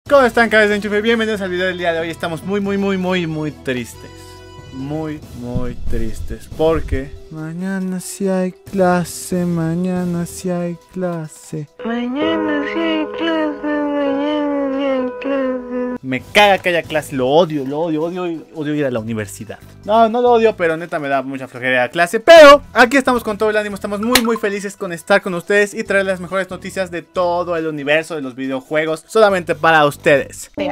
¿Cómo están, cabezas de enchufe? Bienvenidos al video del día de hoy. Estamos muy tristes. Muy tristes. Porque mañana sí hay clase. Mañana sí hay clase. Mañana sí hay clase. Mañana sí hay clase. Me caga que haya clase. Lo odio ir a la universidad. No lo odio, pero neta me da mucha flojera la clase. Pero aquí estamos con todo el ánimo. Estamos muy felices con estar con ustedes y traer las mejores noticias de todo el universo de los videojuegos solamente para ustedes. ¿Te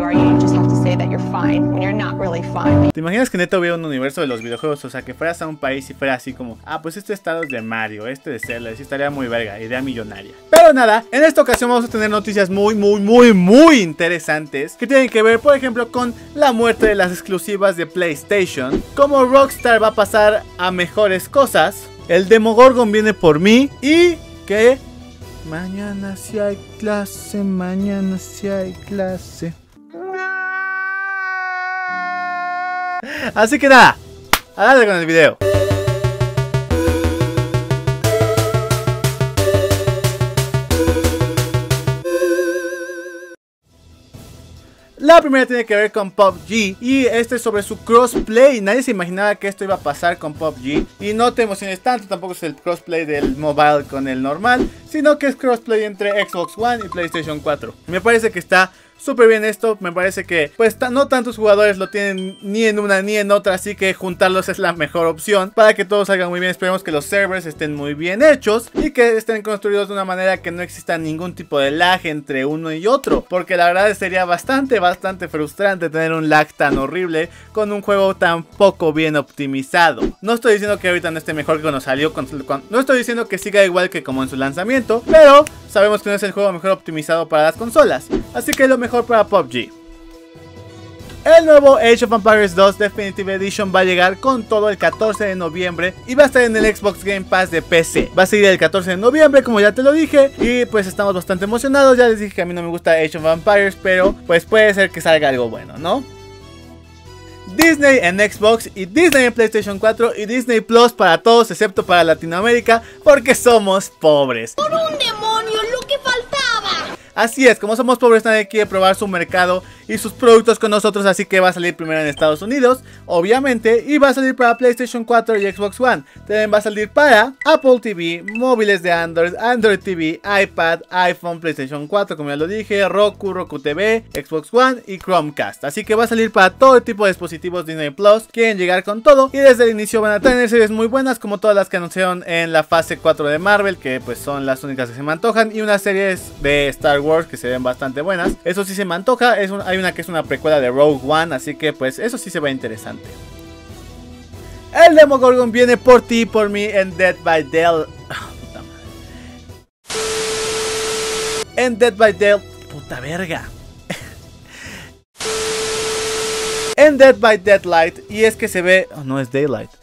imaginas que neta hubiera un universo de los videojuegos? O sea, que fueras a un país y fuera así como, pues este estado es de Mario, este de Zelda, sí estaría muy verga, idea millonaria. Pero nada, en esta ocasión vamos a tener noticias muy interesantes que tienen que ver, por ejemplo, con la muerte de las exclusivas de PlayStation, cómo Rockstar va a pasar a mejores cosas, el Demogorgon viene por mí y que mañana sí hay clase, mañana sí hay clase. Así que nada, a darle con el video. La primera tiene que ver con PUBG y este es sobre su crossplay. Nadie se imaginaba que esto iba a pasar con PUBG. Y no te emociones tanto, tampoco es el crossplay del mobile con el normal, sino que es crossplay entre Xbox One y PlayStation 4. Me parece que está súper bien esto, me parece que pues no tantos jugadores lo tienen ni en una ni en otra, así que juntarlos es la mejor opción para que todo salga muy bien. Esperemos que los servers estén muy bien hechos y que estén construidos de una manera que no exista ningún tipo de lag entre uno y otro, porque la verdad sería bastante frustrante tener un lag tan horrible con un juego tan poco bien optimizado. No estoy diciendo que ahorita no esté mejor que cuando salió, no estoy diciendo que siga igual que como en su lanzamiento, pero sabemos que no es el juego mejor optimizado para las consolas, así que lo mejor para PUBG. El nuevo Age of Empires 2 Definitive Edition va a llegar con todo el 14 de noviembre y va a estar en el Xbox Game Pass de PC. Va a salir el 14 de noviembre, como ya te lo dije, y pues estamos bastante emocionados. Ya les dije que a mí no me gusta Age of Empires, pero pues puede ser que salga algo bueno, ¿no? Disney en Xbox y Disney en PlayStation 4 y Disney Plus para todos excepto para Latinoamérica porque somos pobres. ¡Por un demonio, lo que faltaba! Así es, como somos pobres nadie quiere probar su mercado y sus productos con nosotros, así que va a salir primero en Estados Unidos, obviamente, y va a salir para PlayStation 4 y Xbox One. También va a salir para Apple TV, móviles de Android, Android TV, iPad, iPhone, PlayStation 4, como ya lo dije, Roku, Roku TV, Xbox One y Chromecast. Así que va a salir para todo tipo de dispositivos Disney Plus. Quieren llegar con todo y desde el inicio van a tener series muy buenas como todas las que anunciaron en la fase 4 de Marvel, que pues son las únicas que se me antojan, y unas series de Star Wars que se ven bastante buenas. Eso sí se me antoja, hay una que es una precuela de Rogue One, así que pues eso sí se ve interesante. El Demogorgon viene por ti y por mí en Dead by Daylight. En Dead by Daylight. Puta verga. En Dead by Daylight, y es que se ve... no es Daylight.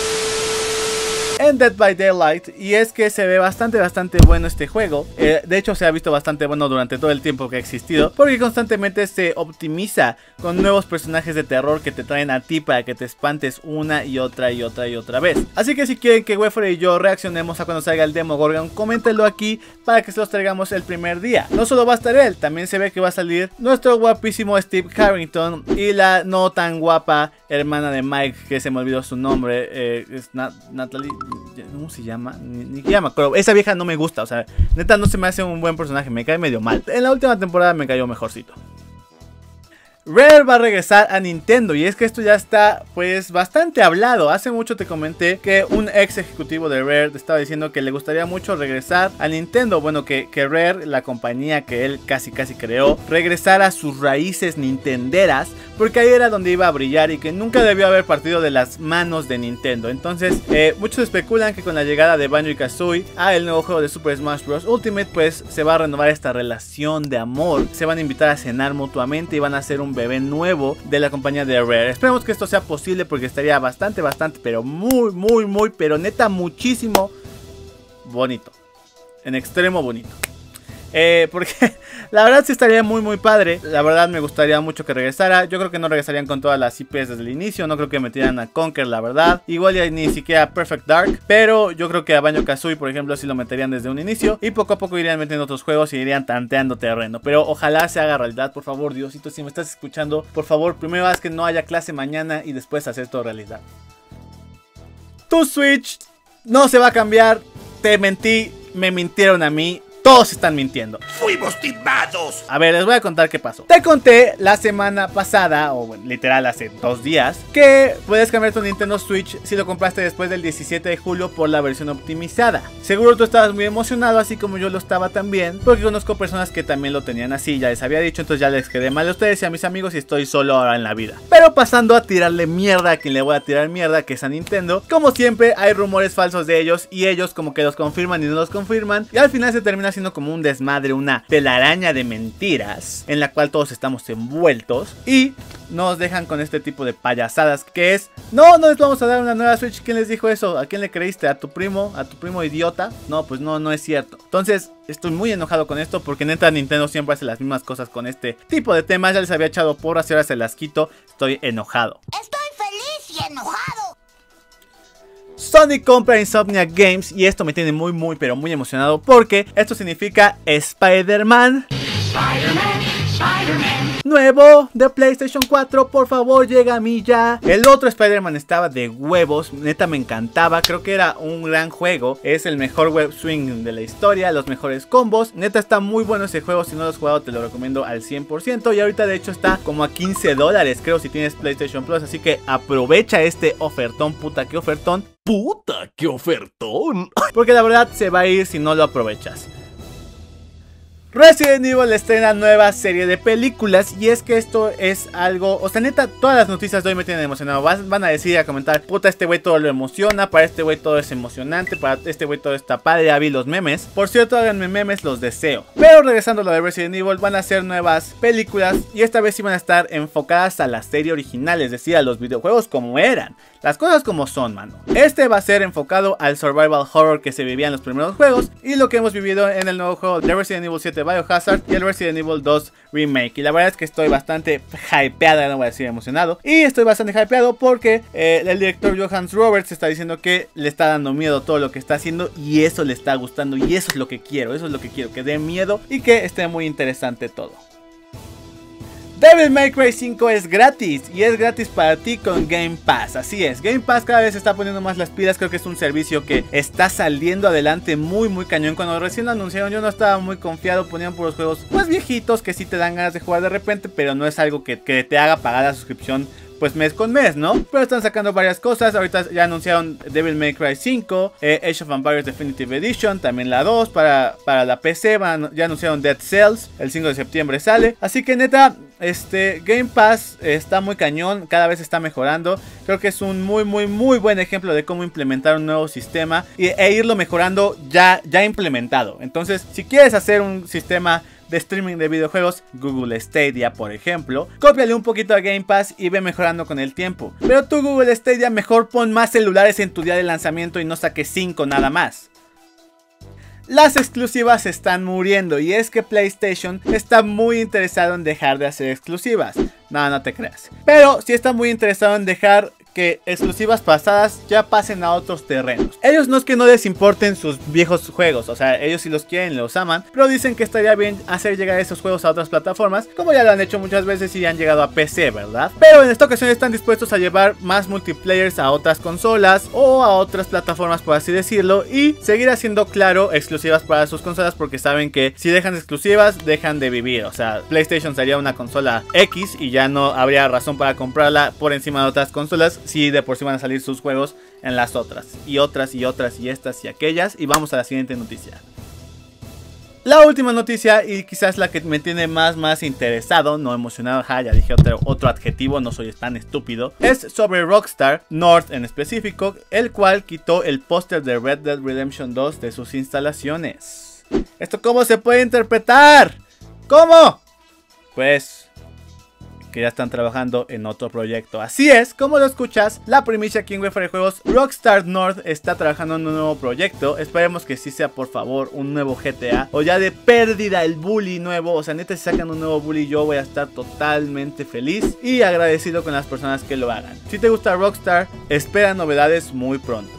En Dead by Daylight, y es que se ve bastante bueno este juego. De hecho se ha visto bastante bueno durante todo el tiempo que ha existido, porque constantemente se optimiza con nuevos personajes de terror que te traen a ti para que te espantes una y otra vez. Así que si quieren que Wefre y yo reaccionemos a cuando salga el Demogorgon, coméntenlo aquí para que se los traigamos el primer día. No solo va a estar él, también se ve que va a salir nuestro guapísimo Steve Harrington y la no tan guapa hermana de Mike, que se me olvidó su nombre, es Natalie... ¿cómo se llama? Ni me acuerdo. Esa vieja no me gusta, o sea, neta no se me hace un buen personaje, me cae medio mal. En la última temporada me cayó mejorcito. Rare va a regresar a Nintendo, y es que esto ya está pues bastante hablado. Hace mucho te comenté que un ex ejecutivo de Rare te estaba diciendo que le gustaría mucho regresar a Nintendo. Bueno, que Rare, la compañía que él casi creó, regresara a sus raíces nintenderas, porque ahí era donde iba a brillar y que nunca debió haber partido de las manos de Nintendo. Entonces muchos especulan que con la llegada de Banjo-Kazooie a el nuevo juego de Super Smash Bros. Ultimate, pues se va a renovar esta relación de amor. Se van a invitar a cenar mutuamente y van a hacer un bebé nuevo de la compañía de Rare. Esperemos que esto sea posible porque estaría bastante, pero muy, pero neta muchísimo bonito. En extremo bonito. Porque La verdad sí estaría muy padre. La verdad me gustaría mucho que regresara. Yo creo que no regresarían con todas las IPs desde el inicio. No creo que metieran a Conker, la verdad. Igual ya ni siquiera a Perfect Dark. Pero yo creo que a Banjo-Kazooie, por ejemplo, sí lo meterían desde un inicio. Y poco a poco irían metiendo otros juegos y irían tanteando terreno. Pero ojalá se haga realidad, por favor, Diosito, si me estás escuchando, por favor, primero haz que no haya clase mañana y después hacer todo realidad. Tu Switch no se va a cambiar. Te mentí, me mintieron a mí. Todos están mintiendo. ¡Fuimos timados! A ver, les voy a contar qué pasó. Te conté la semana pasada, o bueno, literal hace 2 días, que puedes cambiar tu Nintendo Switch si lo compraste después del 17 de julio por la versión optimizada. Seguro tú estabas muy emocionado, así como yo lo estaba también, porque conozco personas que también lo tenían así, ya les había dicho, entonces ya les quedé mal a ustedes y a mis amigos y estoy solo ahora en la vida. Pero pasando a tirarle mierda a quien le voy a tirar mierda, que es a Nintendo, como siempre hay rumores falsos de ellos y ellos como que los confirman y no los confirman, y al final se termina siendo como un desmadre, una telaraña de mentiras en la cual todos estamos envueltos y nos dejan con este tipo de payasadas que es: no les vamos a dar una nueva Switch. ¿Quién les dijo eso? ¿A quién le creíste? ¿A tu primo idiota? No, pues no es cierto. Entonces estoy muy enojado con esto porque neta Nintendo siempre hace las mismas cosas con este tipo de temas. Ya les había echado porras y ahora se las quito. Estoy enojado. Estoy feliz y enojado. Sony compra Insomniac Games y esto me tiene muy pero muy emocionado porque esto significa Spider-Man nuevo de PlayStation 4, por favor llega a mí ya. El otro Spider-Man estaba de huevos, neta me encantaba, creo que era un gran juego, es el mejor web swing de la historia, los mejores combos, neta está muy bueno ese juego, si no lo has jugado te lo recomiendo al 100% y ahorita de hecho está como a $15 creo si tienes PlayStation Plus, así que aprovecha este ofertón, puta que ofertón. ¡Puta, qué ofertón! Porque la verdad se va a ir si no lo aprovechas. Resident Evil estrena nueva serie de películas y es que esto es algo, o sea neta todas las noticias de hoy me tienen emocionado. Van a decir, a comentar, puta este güey todo lo emociona, para este güey todo es emocionante, para este güey todo está padre, ya vi los memes. Por cierto, háganme memes, los deseo. Pero regresando a lo de Resident Evil, van a hacer nuevas películas y esta vez sí van a estar enfocadas a la serie original, es decir, a los videojuegos como eran. Las cosas como son, mano. Este va a ser enfocado al survival horror que se vivía en los primeros juegos y lo que hemos vivido en el nuevo juego de Resident Evil 7 Biohazard y el Resident Evil 2 Remake. Y la verdad es que estoy bastante hypeado, no voy a decir emocionado. Y estoy bastante hypeado porque el director Johannes Roberts está diciendo que le está dando miedo todo lo que está haciendo y eso le está gustando y eso es lo que quiero, que dé miedo y que esté muy interesante todo. Devil May Cry 5 es gratis y es gratis para ti con Game Pass, así es, Game Pass cada vez está poniendo más las pilas, creo que es un servicio que está saliendo adelante muy cañón. Cuando recién lo anunciaron yo no estaba muy confiado, ponían puros juegos más viejitos que sí te dan ganas de jugar de repente, pero no es algo que te haga pagar la suscripción pues mes con mes, ¿no? Pero están sacando varias cosas. Ahorita ya anunciaron Devil May Cry 5, Age of Empires Definitive Edition, también la 2 para la PC. Ya anunciaron Dead Cells, el 5 de septiembre sale. Así que neta, Game Pass está muy cañón, cada vez está mejorando. Creo que es un muy buen ejemplo de cómo implementar un nuevo sistema e irlo mejorando ya implementado. Entonces, si quieres hacer un sistema de streaming de videojuegos, Google Stadia por ejemplo, cópiale un poquito a Game Pass y ve mejorando con el tiempo. Pero tú, Google Stadia, mejor pon más celulares en tu día de lanzamiento y no saques 5 nada más. Las exclusivas están muriendo y es que PlayStation está muy interesado en dejar de hacer exclusivas. No te creas. Pero sí está muy interesado en dejar que exclusivas pasadas ya pasen a otros terrenos. Ellos no es que no les importen sus viejos juegos, o sea, ellos sí los quieren, los aman, pero dicen que estaría bien hacer llegar esos juegos a otras plataformas, como ya lo han hecho muchas veces y han llegado a PC, ¿verdad? Pero en esta ocasión están dispuestos a llevar más multiplayers a otras consolas o a otras plataformas, por así decirlo, y seguir haciendo, claro, exclusivas para sus consolas, porque saben que si dejan exclusivas, dejan de vivir. O sea, PlayStation sería una consola X y ya no habría razón para comprarla por encima de otras consolas, si de por sí van a salir sus juegos en las otras y estas y aquellas. Y vamos a la siguiente noticia. La última noticia, y quizás la que me tiene más interesado, no emocionado, ya dije otro adjetivo, no soy tan estúpido, es sobre Rockstar North en específico, el cual quitó el póster de Red Dead Redemption 2 de sus instalaciones. ¿Esto cómo se puede interpretar? ¿Cómo? Pues que ya están trabajando en otro proyecto. Así es, como lo escuchas, la primicia aquí en Wefare Juegos, Rockstar North está trabajando en un nuevo proyecto. Esperemos que sí sea, por favor, un nuevo GTA, o ya de pérdida el bully nuevo. O sea, neta, si sacan un nuevo bully, yo voy a estar totalmente feliz y agradecido con las personas que lo hagan. Si te gusta Rockstar, espera novedades muy pronto.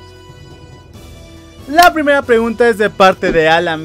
La primera pregunta es de parte de Alan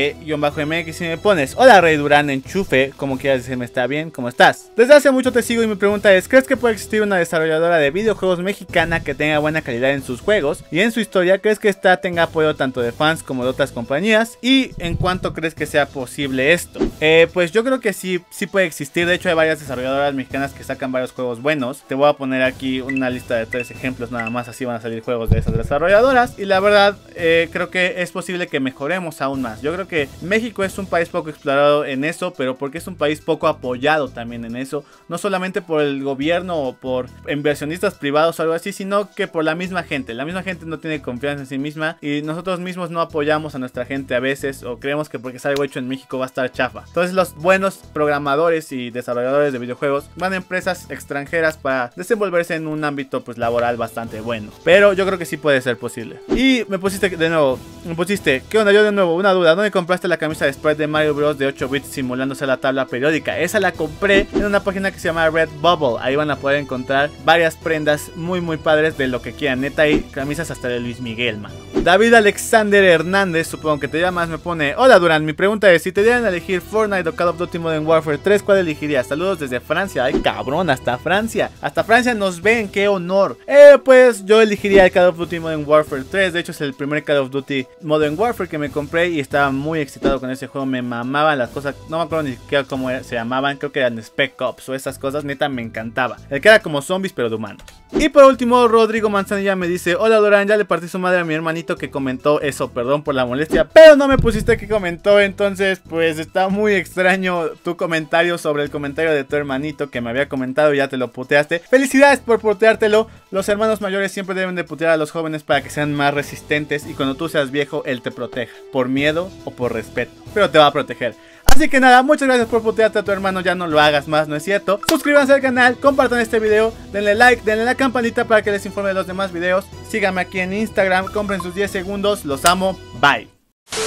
Vite-MX y me pones: hola Rey Durán Enchufe, como quieras decirme está bien, ¿cómo estás? Desde hace mucho te sigo y mi pregunta es: ¿crees que puede existir una desarrolladora de videojuegos mexicana que tenga buena calidad en sus juegos y en su historia? ¿Crees que esta tenga apoyo tanto de fans como de otras compañías? ¿Y en cuánto crees que sea posible esto? Pues yo creo que sí puede existir. De hecho hay varias desarrolladoras mexicanas que sacan varios juegos buenos. Te voy a poner aquí una lista de 3 ejemplos nada más, así van a salir juegos de esas desarrolladoras. Y la verdad creo que es posible que mejoremos aún más. Yo creo que México es un país poco explorado en eso, pero porque es un país poco apoyado también en eso, no solamente por el gobierno o por inversionistas privados o algo así, sino que por la misma gente. La misma gente no tiene confianza en sí misma y nosotros mismos no apoyamos a nuestra gente a veces, o creemos que porque es algo hecho en México va a estar chafa. Entonces los buenos programadores y desarrolladores de videojuegos van a empresas extranjeras para desenvolverse en un ámbito pues laboral bastante bueno, pero yo creo que sí puede ser posible. Y me pusiste de nuevo, ¿qué onda? Yo de nuevo, una duda, ¿dónde compraste la camisa de Sprite de Mario Bros de 8 bits simulándose la tabla periódica? Esa la compré en una página que se llama Redbubble. Ahí van a poder encontrar varias prendas muy padres de lo que quieran. Neta, hay camisas hasta de Luis Miguel, mano. David Alexander Hernández, supongo que te llamas, me pone: hola Durán, mi pregunta es, si te dieran a elegir Fortnite o Call of Duty Modern Warfare 3, ¿cuál elegirías? Saludos desde Francia. Ay cabrón, hasta Francia nos ven, qué honor. Pues yo elegiría el Call of Duty Modern Warfare 3. De hecho es el primer Call of Duty Modern Warfare que me compré y estaba muy excitado con ese juego. Me mamaban las cosas, no me acuerdo ni siquiera cómo se llamaban, creo que eran Spec Ops o esas cosas, neta me encantaba. El que era como zombies pero de humanos. Y por último, Rodrigo Manzanilla me dice: hola Durán, ya le partí su madre a mi hermanito que comentó eso, perdón por la molestia, pero no me pusiste que comentó, entonces pues está muy extraño tu comentario sobre el comentario de tu hermanito que me había comentado y ya te lo puteaste. Felicidades por puteártelo. Los hermanos mayores siempre deben de putear a los jóvenes para que sean más resistentes y cuando tú seas viejo él te proteja, por miedo o por respeto, pero te va a proteger. Así que nada, muchas gracias por putearte a tu hermano, ya no lo hagas más, ¿no es cierto? Suscríbanse al canal, compartan este video, denle like, denle la campanita para que les informe de los demás videos. Síganme aquí en Instagram, compren sus 10 segundos, los amo, bye.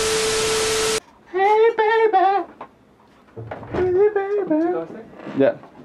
Hey baby. Hey baby. Ya.